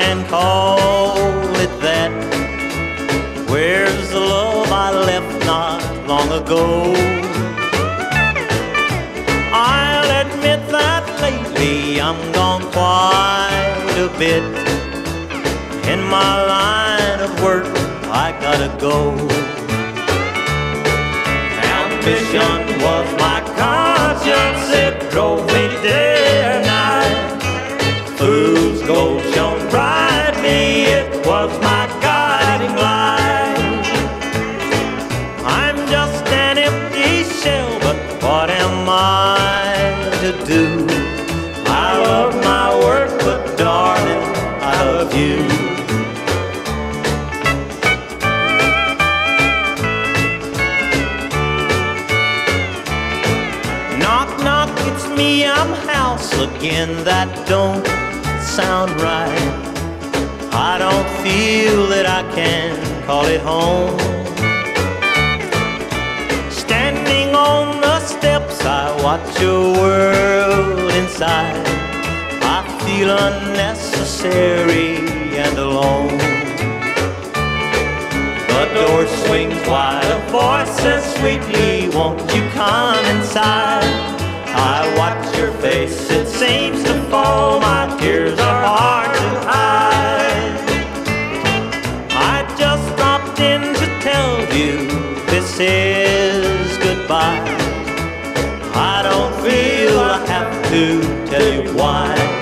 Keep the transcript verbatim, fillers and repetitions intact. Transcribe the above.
can call it that. Where's the love I left not long ago? I'll admit that lately I'm gone quite a bit. In my line of work I gotta go. Ambition was my conscience, it drove me day and night. Fool's gold shone brightly, it was my guiding light. I'm just an empty shell, but what am I to do? I love my work, but darling, I love you. Knock, knock, it's me, I'm house again. That don't sound right. I don't feel that I can call it home. Standing on the steps, I watch your world inside. I feel unnecessary and alone. The door swings wide, a voice says sweetly, won't you come inside? I watch your face, it seems to fall, my tears are hard to hide. I just stopped in to tell you this is goodbye. I don't feel I have to tell you why.